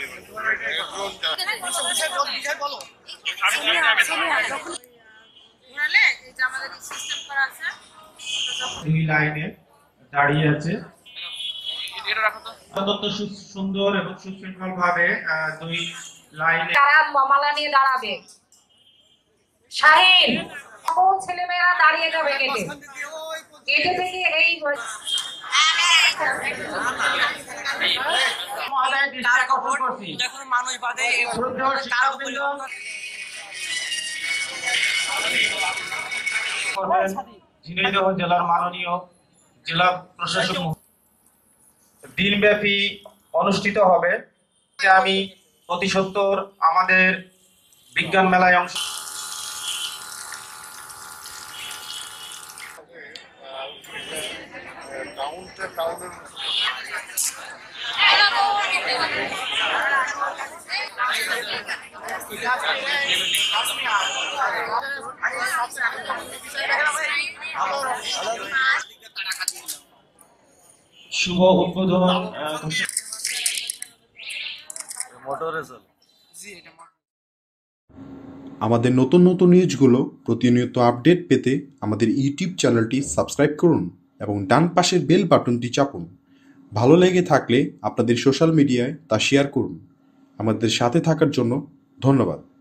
দুই লাইনে দাঁড়িয়ে আছে সুন্দর এবং সুশৃঙ্খল ভাবে দুই লাইনে মালা নিয়ে দাঁড়াবে। শাহিন ছেলেমেয়েরা দাঁড়িয়ে যাবে গেটে গেটে থেকে এই ঝিনাইদহ জেলার মাননীয় জেলা প্রশাসক দিনব্যাপী অনুষ্ঠিত হবে। আমি প্রতি সত্তর আমাদের বিজ্ঞান মেলায় অংশ শুভ উদ্বোধন আমাদের নতুন নতুন নিউজগুলো প্রতিনিয়ত আপডেট পেতে আমাদের ইউটিউব চ্যানেলটি সাবস্ক্রাইব করুন এবং ডান পাশের বেল বাটনটি চাপুন। ভালো লেগে থাকলে আপনাদের সোশ্যাল মিডিয়ায় তা শেয়ার করুন। আমাদের সাথে থাকার জন্য ধন্যবাদ।